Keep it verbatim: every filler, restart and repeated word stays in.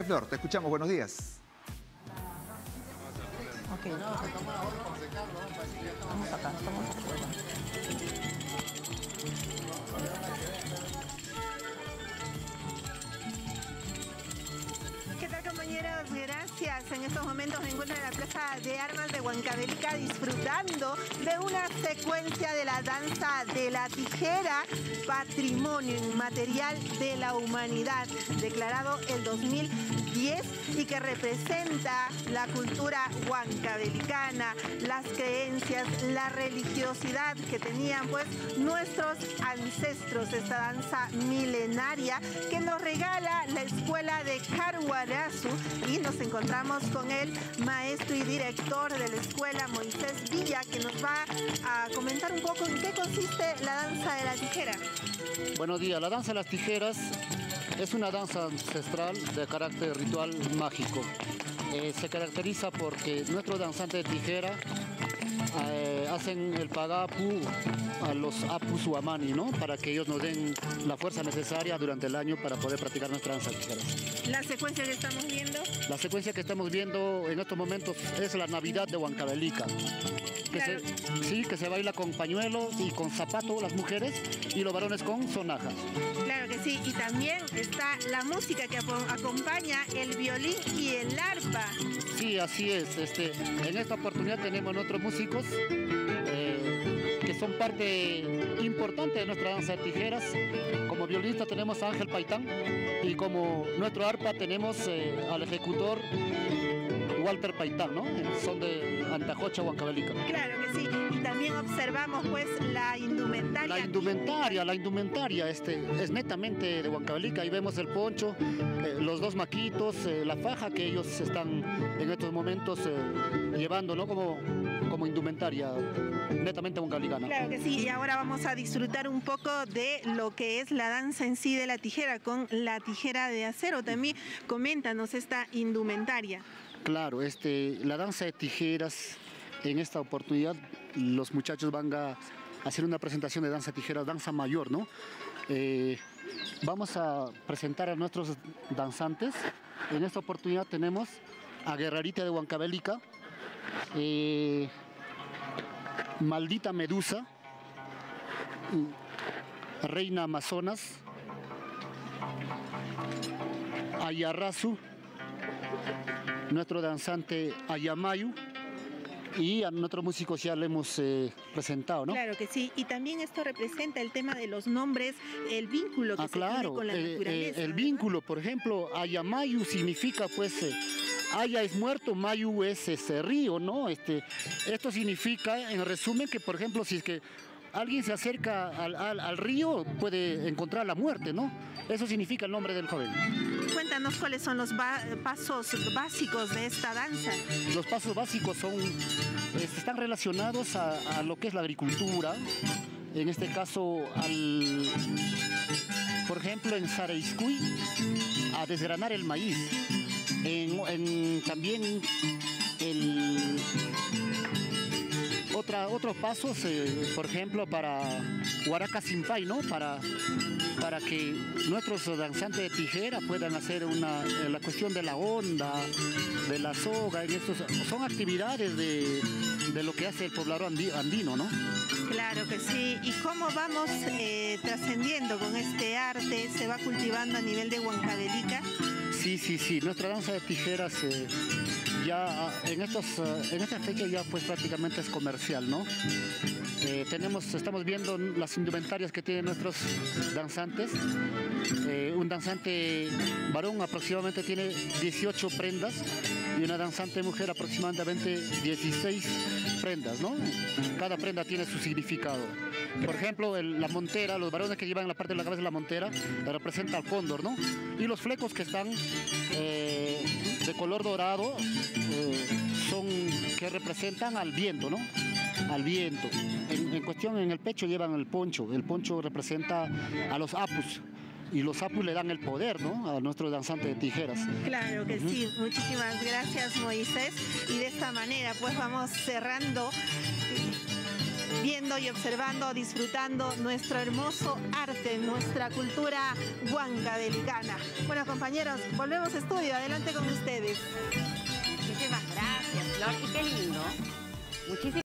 Flor, te escuchamos, buenos días. Ok, vamos acá, estamos afuera. ¿Qué tal, compañeros? Gracias. En estos momentos me encuentro en la Plaza de Armas de Huancavelica disfrutando de una secuencia de la danza de la tijera, patrimonio inmaterial de la humanidad, declarado el dos mil diez y que representa la cultura huancavelicana, las creencias, la religiosidad que tenían pues nuestros ancestros. Esta danza milenaria que nos regala la escuela de Caruarazú, y nos encontramos con el maestro y director de la escuela, Moisés Villa, que nos va a comentar un poco en qué consiste la danza de la tijera. Buenos días. La danza de las tijeras es una danza ancestral de carácter ritual mágico. Eh, se caracteriza porque nuestros danzantes de tijera eh, hacen el pagapu a los apus huamani, ¿no? Para que ellos nos den la fuerza necesaria durante el año para poder practicar nuestra danza de tijeras. La secuencia que estamos viendo. La secuencia que estamos viendo en estos momentos es la Navidad de Huancavelica. Que Claro. se, sí, que se baila con pañuelos y con zapato las mujeres y los varones con sonajas. Claro que sí, y también está la música que acompaña el violín y el arpa. Sí, así es. Este, en esta oportunidad tenemos nuestros músicos eh, que son parte importante de nuestra danza de tijeras. Como violinista tenemos a Ángel Paitán y como nuestro arpa tenemos eh, al ejecutor Walter Paitán, ¿no? Son de Antajocha, Huancavelica. Claro que sí, y también observamos pues la indumentaria. La indumentaria, la indumentaria este, es netamente de Huancavelica. Ahí vemos el poncho, eh, los dos maquitos, eh, la faja que ellos están en estos momentos eh, llevando, ¿no? Como, como indumentaria netamente huancavelicana. Claro que sí, y ahora vamos a disfrutar un poco de lo que es la danza en sí de la tijera con la tijera de acero. También coméntanos esta indumentaria. Claro, este, la danza de tijeras, en esta oportunidad los muchachos van a hacer una presentación de danza de tijeras, danza mayor, ¿no? Eh, vamos a presentar a nuestros danzantes. En esta oportunidad tenemos a Guerrerita de Huancavelica, eh, Maldita Medusa, Reina Amazonas, Ayarrazu, nuestro danzante Ayamayu, y a nuestros músicos ya le hemos eh, presentado, ¿no? Claro que sí, y también esto representa el tema de los nombres, el vínculo que ah, se claro. tiene con la eh, naturaleza. eh, el ¿verdad? vínculo, por ejemplo, Ayamayu significa pues eh, Aya es muerto, Mayu es ese río, ¿no? Este, esto significa, en resumen, que por ejemplo, si es que alguien se acerca al, al, al río, puede encontrar la muerte, ¿no? Eso significa el nombre del joven. Cuéntanos cuáles son los pasos básicos de esta danza. Los pasos básicos son, eh, están relacionados a, a lo que es la agricultura, en este caso, al, por ejemplo, en Saraiscuy, a desgranar el maíz. En, en, también el, otra, otros pasos, eh, por ejemplo, para Huaraca Simpay, ¿no? Para, para que nuestros danzantes de tijera puedan hacer una, la cuestión de la onda, de la soga, en estos, son actividades de, de lo que hace el poblado andino, ¿no? Claro que sí. ¿Y cómo vamos eh, trascendiendo con este arte? ¿Se va cultivando a nivel de Huancavelica? Sí, sí, sí. Nuestra danza de tijeras eh, ya en, estos, en esta fecha ya pues prácticamente es comercial, ¿no? Eh, tenemos, estamos viendo las indumentarias que tienen nuestros danzantes. Eh, un danzante varón aproximadamente tiene dieciocho prendas y una danzante mujer aproximadamente dieciséis prendas, ¿no? Cada prenda tiene su significado. Por ejemplo, el, la montera, los varones que llevan en la parte de la cabeza de la montera, representa al cóndor, ¿no? Y los flecos que están eh, de color dorado eh, son que representan al viento, ¿no? Al viento. En, en cuestión, en el pecho llevan el poncho. El poncho representa a los apus. Y los apus le dan el poder, ¿no? A nuestro danzante de tijeras. Claro que uh-huh. sí. Muchísimas gracias, Moisés. Y de esta manera, pues vamos cerrando viendo y observando, disfrutando nuestro hermoso arte, nuestra cultura huancabelicana. Bueno, compañeros, volvemos a estudio. Adelante con ustedes. Muchísimas gracias, Flor. Y qué lindo. Muchísimas